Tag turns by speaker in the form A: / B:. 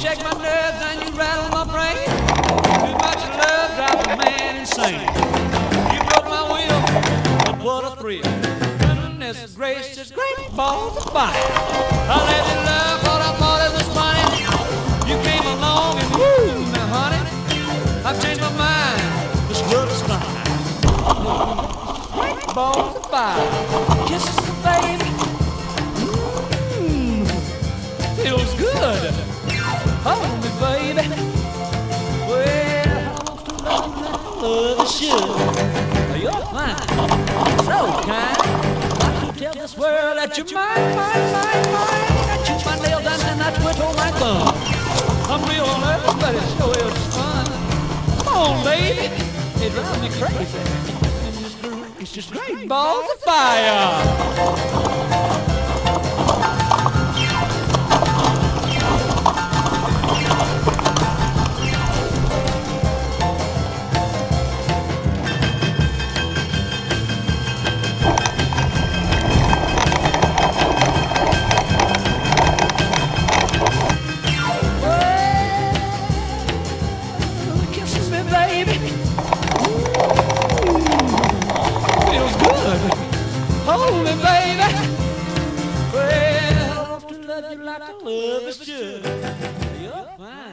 A: shake my nerves and you rattle my brain. Too much love drives a man insane. You broke my will, but what a thrill. Goodness gracious, great balls of fire. I let you love what I thought it was funny. You came along and woo, now honey, I've changed my mind. This love is fine. Great balls of fire. Kisses, baby. Feels good. Hold me, baby. Well, I want to love you like love you should. You're fine, so kind. Got to tell this world that you're mine. I chew my nails and I twiddle my thumb. I'm real nervous, but it sure is fun. Come on, baby. It drives me crazy. It's just great balls of fire. Hold me, baby. Well, I want to love you like I love is should. You're fine.